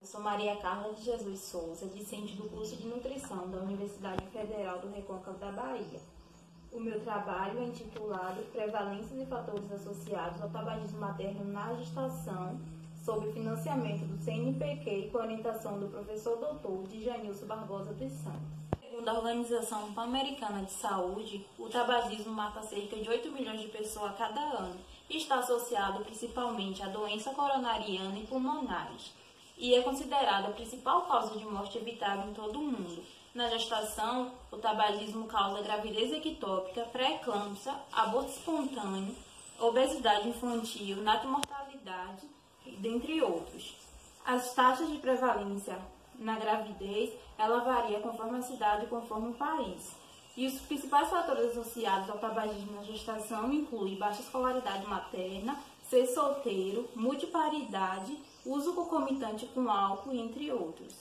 Eu sou Maria Carla de Jesus Souza, discente do curso de Nutrição da Universidade Federal do Recôncavo da Bahia. O meu trabalho é intitulado Prevalências e Fatores Associados ao Tabagismo Materno na Gestação, sob financiamento do CNPq e com orientação do professor doutor Djanilson Barbosa dos Santos. Segundo a Organização Pan-Americana de Saúde, o tabagismo mata cerca de 8 milhões de pessoas a cada ano e está associado principalmente à doença coronariana e pulmonares, e é considerada a principal causa de morte evitável em todo o mundo. Na gestação, o tabagismo causa gravidez ectópica, pré-eclâmpsia, aborto espontâneo, obesidade infantil, natomortalidade, dentre outros. As taxas de prevalência na gravidez, ela varia conforme a cidade e conforme o país. E os principais fatores associados ao tabagismo na gestação incluem baixa escolaridade materna, ser solteiro, multiparidade, uso concomitante com álcool, entre outros.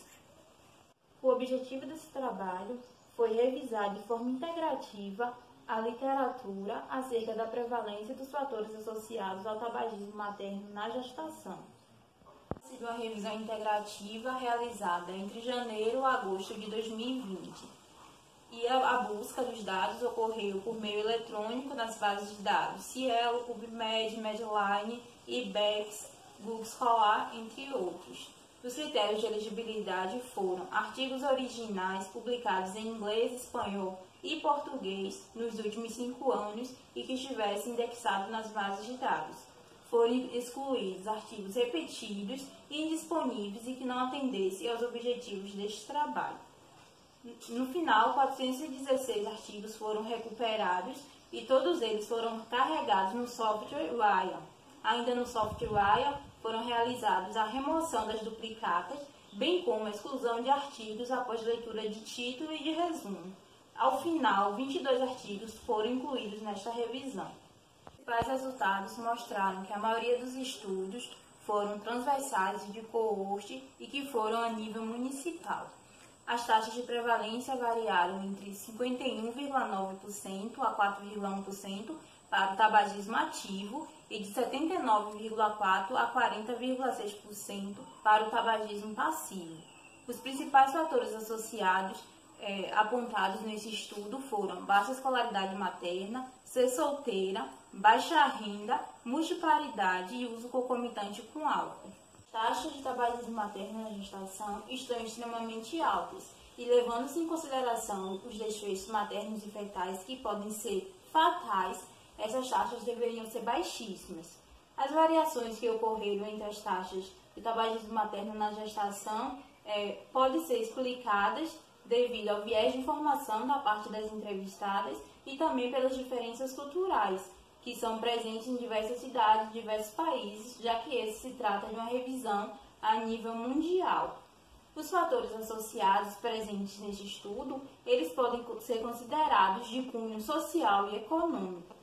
O objetivo desse trabalho foi revisar de forma integrativa a literatura acerca da prevalência dos fatores associados ao tabagismo materno na gestação. Ha sido uma revisão integrativa realizada entre janeiro e agosto de 2020. E a busca dos dados ocorreu por meio eletrônico nas bases de dados Cielo, PubMed, Medline, IBEX, Google Scholar, entre outros. Os critérios de elegibilidade foram artigos originais publicados em inglês, espanhol e português nos últimos 5 anos e que estivessem indexados nas bases de dados. Foram excluídos artigos repetidos e indisponíveis e que não atendessem aos objetivos deste trabalho. No final, 416 artigos foram recuperados e todos eles foram carregados no software Ryan. Ainda no software Ryan, foram realizados a remoção das duplicatas, bem como a exclusão de artigos após leitura de título e de resumo. Ao final, 22 artigos foram incluídos nesta revisão. Os principais resultados mostraram que a maioria dos estudos foram transversais de coorte e que foram a nível municipal. As taxas de prevalência variaram entre 51,9% a 4,1% para o tabagismo ativo e de 79,4% a 40,6% para o tabagismo passivo. Os principais fatores associados apontados nesse estudo foram baixa escolaridade materna, ser solteira, baixa renda, multiparidade e uso concomitante com álcool. Taxas de tabagismo materno na gestação estão extremamente altas e, levando-se em consideração os desfechos maternos e fetais que podem ser fatais, essas taxas deveriam ser baixíssimas. As variações que ocorreram entre as taxas de tabagismo materno na gestação podem ser explicadas devido ao viés de informação da parte das entrevistadas e também pelas diferenças culturais, que são presentes em diversas cidades, em diversos países, já que esse se trata de uma revisão a nível mundial. Os fatores associados presentes neste estudo, eles podem ser considerados de cunho social e econômico.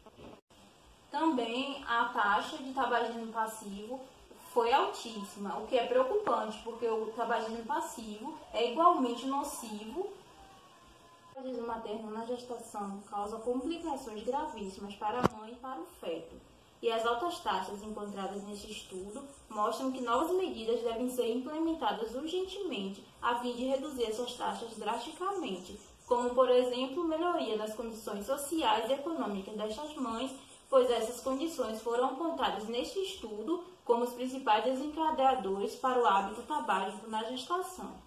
Também a taxa de tabagismo passivo foi altíssima, o que é preocupante, porque o tabagismo passivo é igualmente nocivo. O tabagismo materno na gestação causa complicações gravíssimas para a mãe e para o feto. E as altas taxas encontradas neste estudo mostram que novas medidas devem ser implementadas urgentemente a fim de reduzir essas taxas drasticamente, como, por exemplo, melhoria das condições sociais e econômicas destas mães, pois essas condições foram apontadas neste estudo como os principais desencadeadores para o hábito tabágico na gestação.